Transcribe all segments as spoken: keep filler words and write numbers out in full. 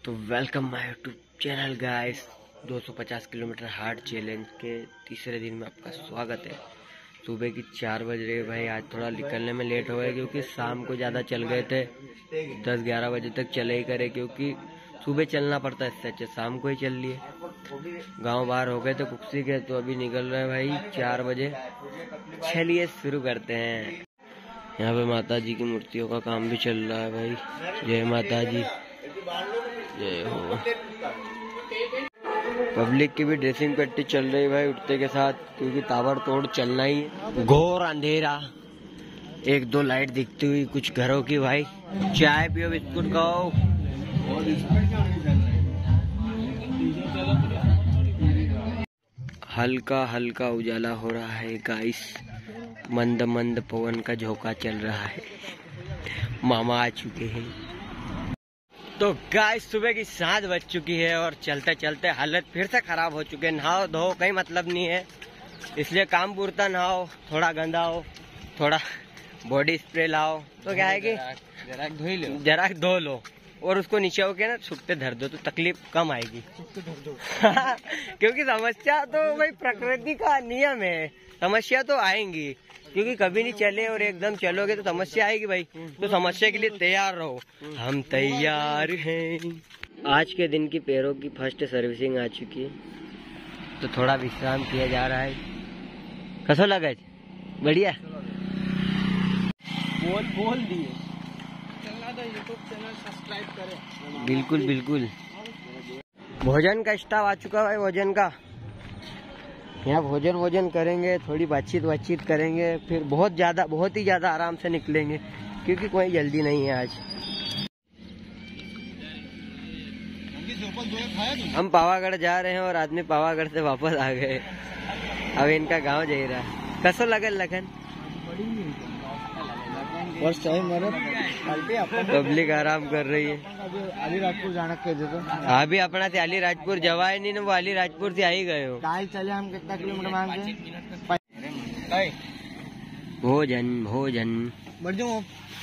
तो welcome my YouTube channel guys. दो सौ पचास किलोमीटर हार्ड चैलेंज के तीसरे दिन में आपका स्वागत है। सुबह की चार बज रही है भाई। आज थोड़ा निकलने में लेट हो गया क्योंकि शाम को ज़्यादा चल गए थे, दस ग्यारह बजे तक चले ही करे, क्योंकि सुबह चलना पड़ता है, इससे अच्छा शाम को ही चल लिए। गांव बाहर हो गए थे कुक्सी के, तो अभी निकल रहे हैं भाई चार बजे। चलिए शुरू करते हैं। यहाँ पे माता जी की मूर्तियों का काम भी चल रहा है भाई। जय माता जी, जय हो। पब्लिक की भी ड्रेसिंग पट्टी चल रही है भाई उठते के साथ, क्योंकि ताबड़तोड़ चलना ही है। घोर अंधेरा, एक दो लाइट दिखती हुई कुछ घरों की भाई। चाय पियो, बिस्कुट खाओ। हल्का हल्का उजाला हो रहा है गाइस। मंद मंद पवन का झोंका चल रहा है। मामा आ चुके हैं। तो गाइस सुबह की सात बज चुकी है और चलते चलते हालत फिर से खराब हो चुके। नहाओ धो कहीं मतलब नहीं है, इसलिए काम पूरता नहाओ, थोड़ा गंदा हो, थोड़ा बॉडी स्प्रे लाओ, तो क्या है कि जरा धो लो, जरा धो लो और उसको नीचे होके ना छुपते धर दो, तो तकलीफ कम आएगी। क्योंकि समस्या तो भाई प्रकृति का नियम है, समस्या तो आएंगी, क्योंकि कभी नहीं चले और एकदम चलोगे तो समस्या आएगी भाई। तो समस्या के लिए तैयार रहो, हम तैयार हैं। आज के दिन की पैरों की फर्स्ट सर्विसिंग आ चुकी है, तो थोड़ा विश्राम किया जा रहा है। कैसा लगा? बढ़िया। बोल बोल दिए यूट्यूब चैनल सब्सक्राइब करें। बिल्कुल बिल्कुल। भोजन का स्टाफ आ चुका है। भोजन का यहाँ भोजन भोजन करेंगे, थोड़ी बातचीत बातचीत करेंगे, फिर बहुत ज्यादा बहुत ही ज्यादा आराम से निकलेंगे, क्योंकि कोई जल्दी नहीं है आज। हम पावागढ़ जा रहे हैं और आदमी पावागढ़ से वापस आ गए। अब इनका गांव जा रहा है। कैसा लगे लगन? पब्लिक आराम कर रही है। अलीराजपुर जाना कह दे तो अभी अपना से अलीराजपुर जवाए नहीं ना, वो अलीराजपुर से आ ही गए हो। काल चले हम कितना किलोमीटर मांगे? भोजन भोजन बढ़ जाओ।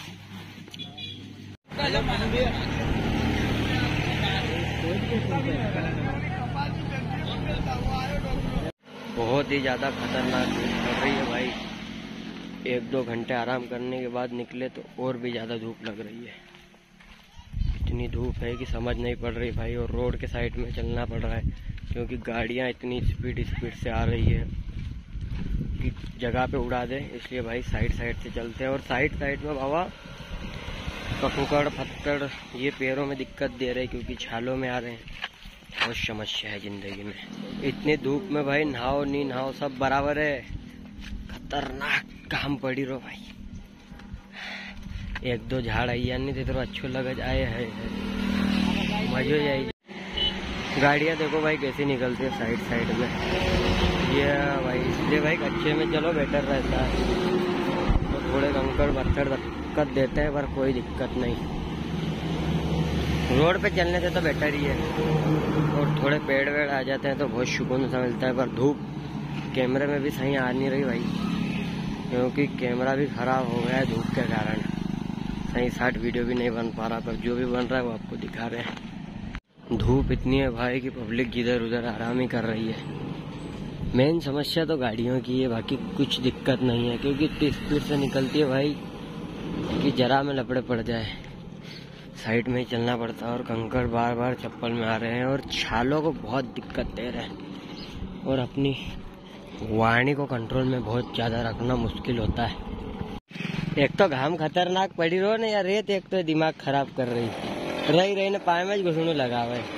बहुत ही ज्यादा खतरनाक धूप लग रही है भाई। एक दो घंटे आराम करने के बाद निकले तो और भी ज्यादा धूप लग रही है। इतनी धूप है कि समझ नहीं पड़ रही भाई, और रोड के साइड में चलना पड़ रहा है, क्योंकि गाड़ियां इतनी स्पीड स्पीड से आ रही है कि जगह पे उड़ा दे, इसलिए भाई साइड साइड से चलते हैं। और साइड साइड में बाबा ककुकड़ पत्थर ये पैरों में दिक्कत दे रहे, क्योंकि छालों में आ रहे हैं। बहुत समस्या है जिंदगी में। इतनी धूप में भाई नहाओ नहीं नहाओ सब बराबर है। खतरनाक काम पड़ी रो भाई। एक दो झाड़ आई नहीं थे तो अच्छो लगे आए है, मजे आई। गाड़ियां देखो भाई कैसी निकलती है साइड साइड में। ये भाई इसलिए भाई अच्छे में चलो बेटर रहता है। तो थोड़े कंकड़ पत्थर दिक्कत देते हैं, पर कोई दिक्कत नहीं। रोड पे चलने से तो बेटर ही है, और थोड़े पेड़ वेड़ आ जाते हैं तो बहुत सुकून सा मिलता है। पर धूप कैमरे में भी सही आ नहीं रही भाई, क्योंकि कैमरा भी खराब हो गया है धूप के कारण। सही शॉर्ट वीडियो भी नहीं बन पा रहा, पर जो भी बन रहा है वो आपको दिखा रहे हैं। धूप इतनी है भाई कि पब्लिक जिधर उधर आराम ही कर रही है। मेन समस्या तो गाड़ियों की है, बाकी कुछ दिक्कत नहीं है, क्योंकि इतनी स्पीड से निकलती है भाई कि जरा में लपड़े पड़ जाए। साइड में ही चलना पड़ता है, और कंकड़ बार बार चप्पल में आ रहे हैं, और छालों को बहुत दिक्कत दे रहे हैं, और अपनी वाणी को कंट्रोल में बहुत ज्यादा रखना मुश्किल होता है। एक तो घाम खतरनाक पड़ी रो ना यार, रेत एक तो दिमाग खराब कर रही रही रही ना, पाए में घुसने लगा हुआ है।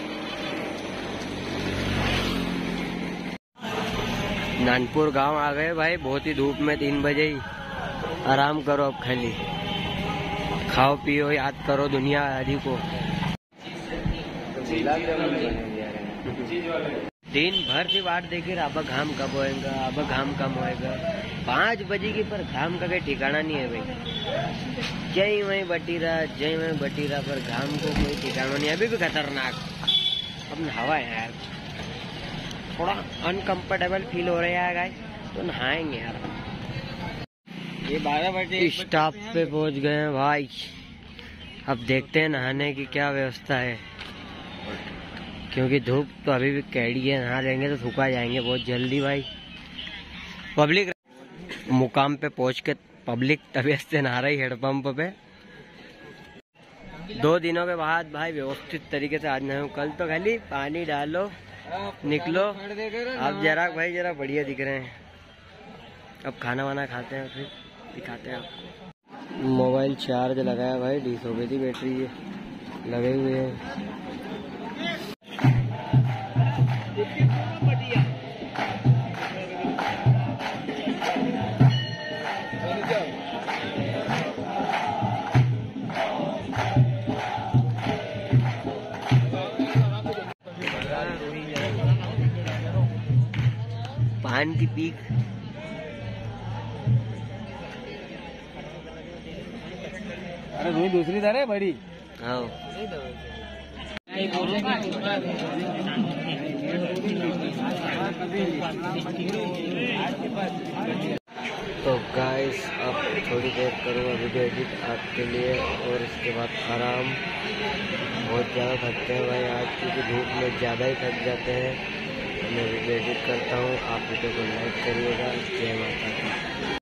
नानपुर गांव आ गए भाई, बहुत ही धूप में, तीन बजे ही। आराम करो अब, खाली खाओ पियो, याद करो दुनिया आदि को। दिन भर से वाट देखी, अब घाम कब होएगा, अब घाम कम होएगा। पाँच बजे की पर घाम का कोई ठिकाना नहीं है भाई। जय वही बटी रहा, जय वही बटी रहा, पर घाम को कोई ठिकाना नहीं। अभी भी खतरनाक। अब हवा है यार, थोड़ा अनकंफर्टेबल फील हो रहा है गाइस, तो नहाएंगे यार। ये बारह बजे स्टॉप पे पहुंच गए हैं भाई। अब देखते हैं नहाने की क्या व्यवस्था है। क्योंकि धूप तो अभी भी कैडी है, नहा लेंगे तो सुखा जाएंगे बहुत जल्दी भाई। पब्लिक मुकाम पे पहुंच के पब्लिक तबीयत से नहा रही हेडपंप पे। दो दिनों के बाद भाई व्यवस्थित तरीके से आज नहा हूँ। कल तो खाली पानी डालो निकलो। अब जरा भाई जरा बढ़िया दिख रहे हैं। अब खाना वाना खाते हैं फिर दिखाते हैं आपको। मोबाइल चार्ज लगाया भाई, डी सौ गई थी बैटरी ये लगे हुए हैं। पान की पीक अरे रूही दूसरी तरह है बड़ी। हाँ तो गाइस अब थोड़ी देर करूँगा वीडियो एडिट आपके लिए और इसके बाद आराम। बहुत ज़्यादा थकते हैं भाई आज, क्योंकि धूप में ज़्यादा ही थक जाते हैं। मैं वीडियो एडिट करता हूँ, आप वीडियो को लाइक करिएगा। जय माता दी।